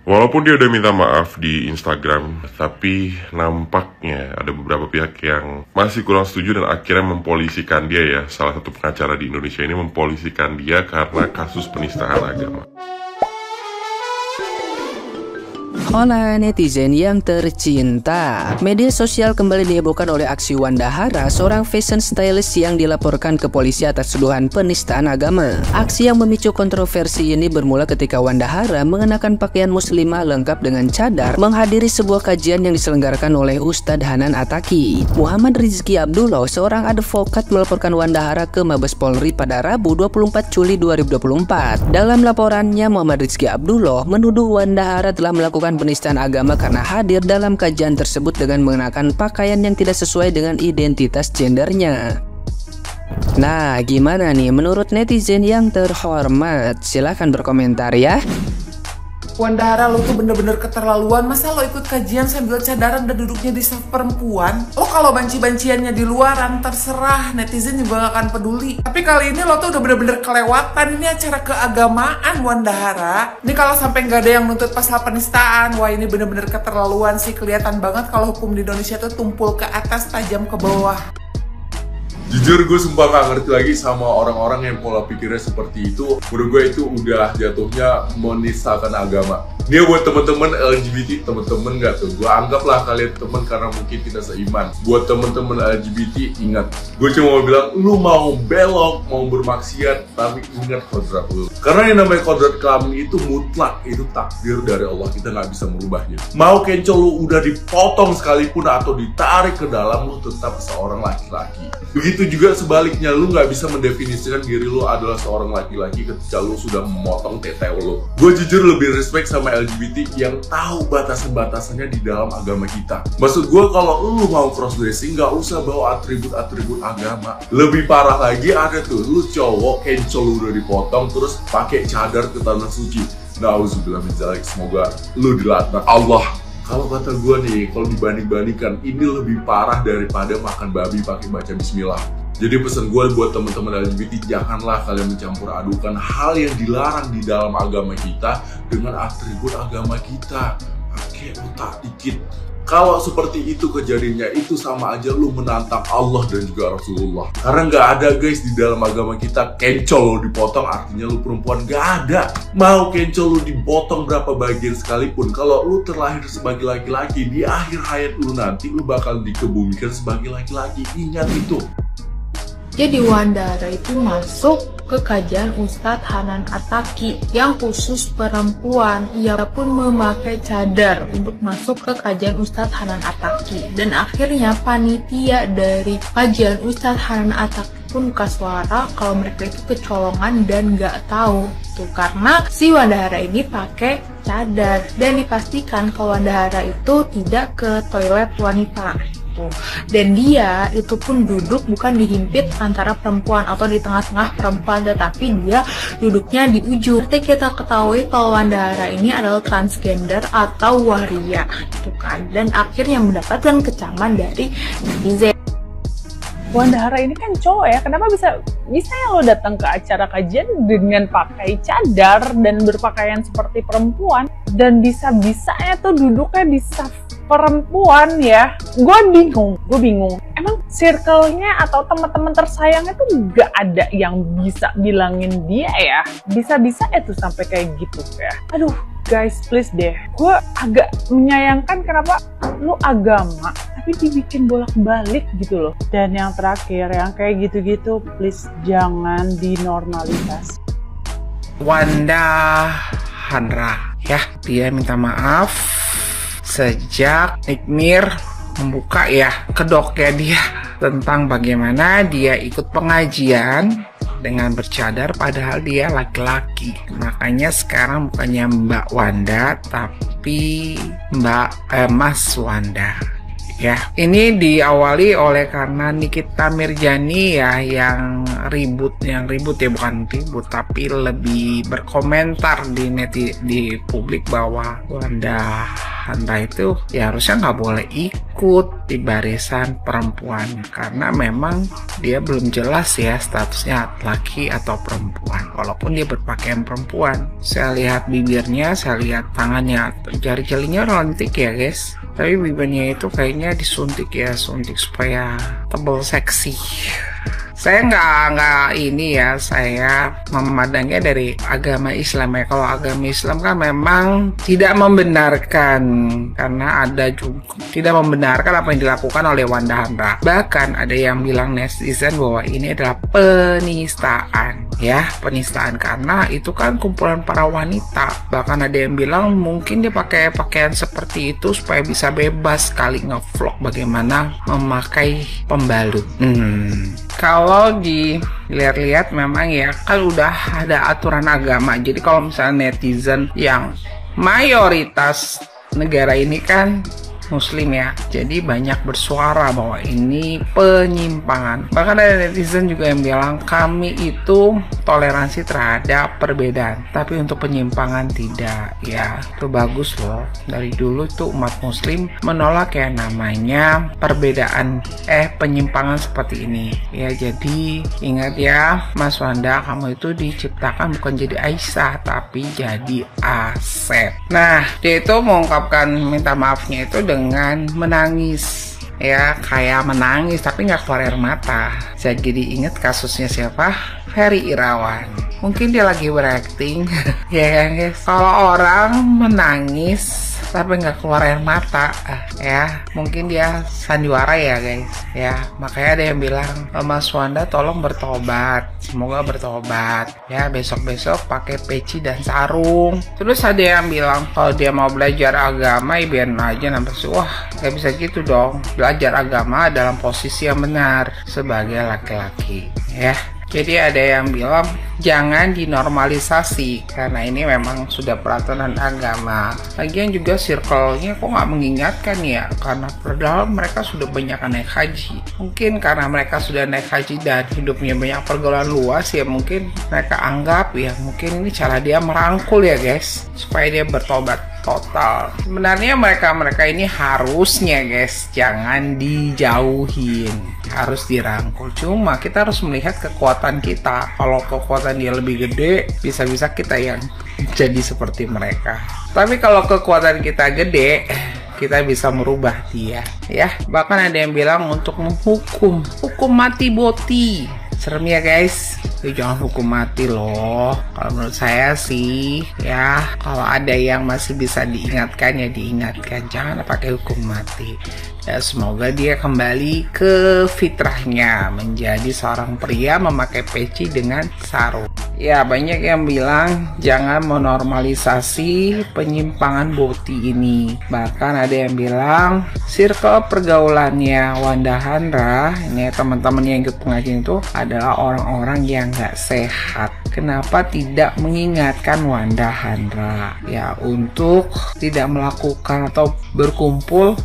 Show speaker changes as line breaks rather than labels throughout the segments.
Walaupun dia udah minta maaf di Instagram, tapi nampaknya ada beberapa pihak yang masih kurang setuju dan akhirnya mempolisikan dia ya. Salah satu pengacara di Indonesia ini mempolisikan dia karena kasus penistaan agama.
Hola netizen yang tercinta, media sosial kembali dihebohkan oleh aksi Wanda Hara, seorang fashion stylist yang dilaporkan ke polisi atas tuduhan penistaan agama. Aksi yang memicu kontroversi ini bermula ketika Wanda Hara mengenakan pakaian muslimah lengkap dengan cadar menghadiri sebuah kajian yang diselenggarakan oleh Ustadz Hanan Attaqi. Muhammad Rizky Abdullah, seorang advokat, melaporkan Wanda Hara ke Mabes Polri pada Rabu 24 Juli 2024. Dalam laporannya, Muhammad Rizky Abdullah menuduh Wanda Hara telah melakukan penistaan agama karena hadir dalam kajian tersebut dengan mengenakan pakaian yang tidak sesuai dengan identitas gendernya. Nah, gimana nih menurut netizen yang terhormat? Silahkan berkomentar ya.
Wanda Hara, lo tuh bener-bener keterlaluan. Masa lo ikut kajian sambil cadaran dan duduknya di saf perempuan? Lo kalau banci-banciannya di luaran terserah, netizen juga gak akan peduli. Tapi kali ini lo tuh udah bener-bener kelewatan. Ini acara keagamaan, Wanda Hara. Ini kalau sampai gak ada yang nuntut pasal penistaan, wah ini bener-bener keterlaluan sih. Kelihatan banget kalau hukum di Indonesia tuh tumpul ke atas, tajam ke bawah.
Jujur gue sumpah gak ngerti lagi sama orang-orang yang pola pikirnya seperti itu. Menurut gue itu udah jatuhnya menistakan agama. Ini buat temen-temen LGBT, temen-temen gak tuh, gue anggaplah kalian temen karena mungkin tidak seiman. Buat temen-temen LGBT, ingat, gue cuma mau bilang, lu mau belok, mau bermaksiat, tapi ingat kodrat lu. Karena yang namanya kodrat kelamin itu mutlak, itu takdir dari Allah, kita gak bisa merubahnya. Mau kencol lu udah dipotong sekalipun atau ditarik ke dalam, lu tetap seorang laki-laki. Begitu juga sebaliknya, lu gak bisa mendefinisikan diri lu adalah seorang laki-laki ketika lu sudah memotong tete lu. Gue jujur lebih respect sama LGBT yang tahu batasan-batasannya di dalam agama kita. Maksud gue, kalau lu mau cross dressing gak usah bawa atribut-atribut agama. Lebih parah lagi ada tuh, lu cowok kencol lu udah dipotong terus pakai cadar ke tanah suci. Nauzubillah min dzalik, semoga lu dilaknat Allah. Kalau kata gue nih, kalau dibanding-bandingkan, ini lebih parah daripada makan babi pakai baca bismillah. Jadi pesan gue buat teman-teman LGBT, janganlah kalian mencampur adukan hal yang dilarang di dalam agama kita dengan atribut agama kita. Pakai otak dikit. Kalau seperti itu kejadiannya, itu sama aja lu menantang Allah dan juga Rasulullah. Karena nggak ada guys di dalam agama kita kencol lu dipotong artinya lu perempuan, nggak ada. Mau kencol lu dipotong berapa bagian sekalipun, kalau lu terlahir sebagai laki-laki, di akhir hayat lu nanti lu bakal dikebumikan sebagai laki-laki. Ingat itu.
Jadi Wanda Hara itu masuk ke kajian Ustadz Hanan Attaqi yang khusus perempuan. Ia pun memakai cadar untuk masuk ke kajian Ustadz Hanan Attaqi. Dan akhirnya panitia dari kajian Ustadz Hanan Attaqi pun buka suara kalau mereka itu kecolongan dan nggak tahu. Tuh, karena si Wanda Hara ini pakai cadar. Dan dipastikan kalau Wanda Hara itu tidak ke toilet wanita. Dan dia itu pun duduk bukan dihimpit antara perempuan atau di tengah-tengah perempuan, tetapi dia duduknya di ujung. Seperti kita ketahui kalau Wanda Hara ini adalah transgender atau waria, gitu kan. Dan akhirnya mendapatkan kecaman dari netizen.
Wanda Hara ini kan cowok ya, kenapa bisa ya lo datang ke acara kajian dengan pakai cadar dan berpakaian seperti perempuan, dan bisa-bisanya tuh duduknya di saf perempuan ya. Gue bingung. Emang circle-nya atau teman-teman tersayangnya tuh gak ada yang bisa bilangin dia ya? Bisa-bisa tuh sampai kayak gitu ya. Aduh guys, please deh. Gue agak menyayangkan kenapa lu agama tapi dibikin bolak-balik gitu loh. Dan yang terakhir, yang kayak gitu-gitu please jangan dinormalitas.
Wanda Hara ya, dia minta maaf sejak Nick Mir membuka ya kedoknya dia tentang bagaimana dia ikut pengajian dengan bercadar padahal dia laki-laki. Makanya sekarang bukannya Mbak Wanda tapi Mas Wanda. Ya, ini diawali oleh karena Nikita Mirjani ya yang ribut ya, bukan ribut tapi lebih berkomentar di publik bahwa Wanda Handra itu ya harusnya nggak boleh ikut di barisan perempuan, karena memang dia belum jelas ya statusnya laki atau perempuan, walaupun dia berpakaian perempuan. Saya lihat bibirnya, saya lihat tangannya, jari jelinya rontik ya guys, tapi bibirnya itu kayaknya disuntik ya, suntik supaya tebal seksi. Saya nggak ini ya, saya memandangnya dari agama Islam ya. Kalau agama Islam kan memang tidak membenarkan, karena ada juga tidak membenarkan apa yang dilakukan oleh Wanda Handra. Bahkan ada yang bilang netizen bahwa ini adalah penistaan ya, penistaan, karena itu kan kumpulan para wanita. Bahkan ada yang bilang mungkin dia pakai pakaian seperti itu supaya bisa bebas sekali ngevlog bagaimana memakai pembalut. Kalau dilihat-lihat memang ya kan udah ada aturan agama. Jadi kalau misalnya netizen yang mayoritas negara ini kan Muslim ya, jadi banyak bersuara bahwa ini penyimpangan. Bahkan ada netizen juga yang bilang kami itu toleransi terhadap perbedaan, tapi untuk penyimpangan tidak. Ya itu bagus loh, dari dulu tuh umat Muslim menolak ya namanya perbedaan penyimpangan seperti ini ya. Jadi ingat ya Mas Wanda, kamu itu diciptakan bukan jadi Aisyah tapi jadi Asep. Nah dia itu mengungkapkan minta maafnya itu dengan menangis ya, kayak menangis tapi nggak keluar air mata. Saya jadi ingat kasusnya siapa? Ferry Irawan. Mungkin dia lagi berakting ya kan guys. Kalau orang menangis tapi nggak keluar air mata ya, mungkin dia sandiwara ya guys ya. Makanya ada yang bilang Mas Wanda tolong bertobat, semoga bertobat ya, besok-besok pakai peci dan sarung. Terus ada yang bilang kalau dia mau belajar agama ya biarin aja nampak. Wah nggak bisa gitu dong, belajar agama dalam posisi yang benar sebagai laki-laki ya. Jadi ada yang bilang jangan dinormalisasi karena ini memang sudah peraturan agama. Lagian juga circle-nya kok nggak mengingatkan ya, karena padahal mereka sudah banyak naik haji. Mungkin karena mereka sudah naik haji dan hidupnya banyak pergaulan luas ya, mungkin mereka anggap ya mungkin ini cara dia merangkul ya guys, supaya dia bertobat total. Sebenarnya mereka ini harusnya guys jangan dijauhin, harus dirangkul. Cuma kita harus melihat kekuatan kita. Kalau kekuatan dia lebih gede, bisa-bisa kita yang jadi seperti mereka. Tapi kalau kekuatan kita gede, kita bisa merubah dia ya. Bahkan ada yang bilang untuk hukum mati Boti. Serem ya guys, jangan hukum mati loh. Kalau menurut saya sih ya, kalau ada yang masih bisa diingatkan ya diingatkan, jangan pakai hukum mati. Ya semoga dia kembali ke fitrahnya, menjadi seorang pria memakai peci dengan sarung. Ya banyak yang bilang jangan menormalisasi penyimpangan Boti ini. Bahkan ada yang bilang circle pergaulannya Wanda Handra ini, teman-teman yang ikut pengajian itu adalah orang-orang yang gak sehat. Kenapa tidak mengingatkan Wanda Handra ya untuk tidak melakukan atau berkumpul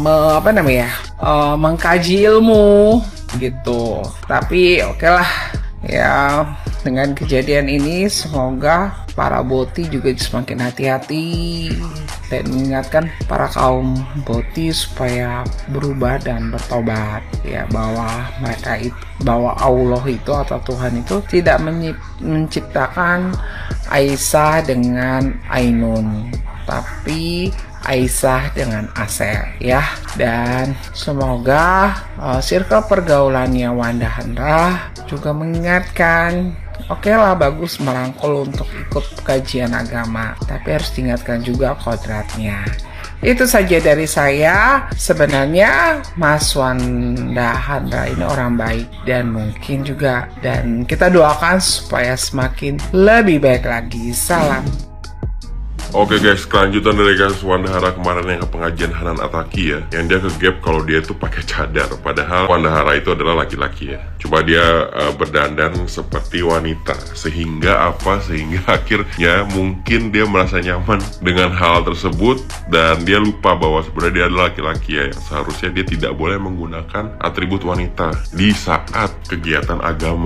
mengkaji ilmu gitu. Tapi oke lah ya, dengan kejadian ini semoga para Boti juga semakin hati-hati dan mengingatkan para kaum Boti supaya berubah dan bertobat ya, bahwa mereka itu, bahwa Allah itu atau Tuhan itu tidak menciptakan Aisyah dengan Ainun, tapi Aisyah dengan Asep ya. Dan semoga circle pergaulannya Wanda Handra juga mengingatkan, oke lah bagus merangkul untuk ikut kajian agama, tapi harus diingatkan juga kodratnya. Itu saja dari saya. Sebenarnya Mas Wanda Handra ini orang baik dan mungkin juga, dan kita doakan supaya semakin lebih baik lagi. Salam.
Oke guys, kelanjutan dari kasus Wanda Handra kemarin yang ke pengajian Hanan Ataki ya, yang dia ke gap kalau dia itu pakai cadar, padahal Wanda Handra itu adalah laki-laki ya. Cuma dia berdandan seperti wanita, sehingga akhirnya mungkin dia merasa nyaman dengan hal tersebut dan dia lupa bahwa sebenarnya dia adalah laki-laki ya, yang seharusnya dia tidak boleh menggunakan atribut wanita di saat kegiatan agama.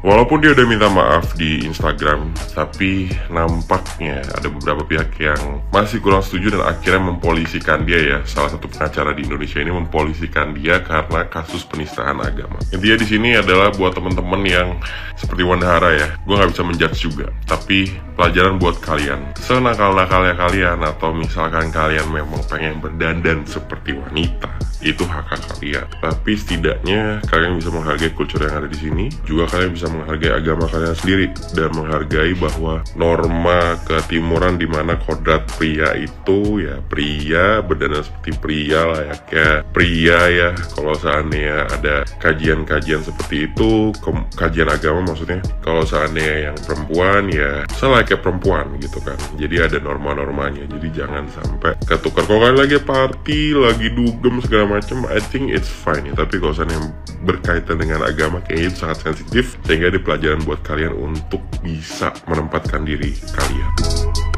Walaupun dia udah minta maaf di Instagram, tapi nampaknya ada beberapa pihak yang masih kurang setuju dan akhirnya mempolisikan dia ya. Salah satu pengacara di Indonesia ini mempolisikan dia karena kasus penistaan agama. Intinya di sini adalah buat temen-temen yang seperti Wandahara ya. Gue nggak bisa menjudge juga, tapi pelajaran buat kalian. Senakal-nakalnya kalian atau misalkan kalian memang pengen berdandan seperti wanita, itu hak kalian. Tapi setidaknya kalian bisa menghargai kultur yang ada di sini. Juga kalian bisa menghargai agama kalian sendiri dan menghargai bahwa norma ketimuran di mana kodrat pria itu ya pria berdandan seperti pria layaknya pria ya. Kalau seandainya ada kajian-kajian seperti itu, kajian agama maksudnya, kalau seandainya yang perempuan ya selayaknya perempuan gitu kan. Jadi ada norma-normanya. Jadi jangan sampai ketukar. Kalau kalian lagi party, lagi dugem segala macam, I think it's fine ya. Tapi kalau seandainya yang berkaitan dengan agama kayaknya itu sangat sensitif, sehingga ada pelajaran buat kalian untuk bisa menempatkan diri kalian.